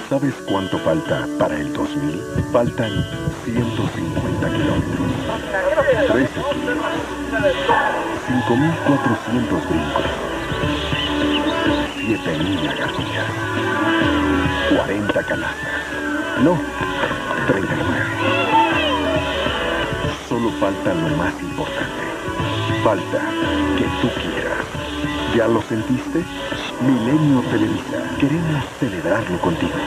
¿Sabes cuánto falta para el 2000? Faltan 150 kilómetros, 13 kilos, 5.400 brincos, 7.000 lagartijas, 40 canastas, no, 39. Solo falta lo más importante. Falta que tú quieras. ¿Ya lo sentiste? Milenio Televisa. Queremos celebrarlo contigo.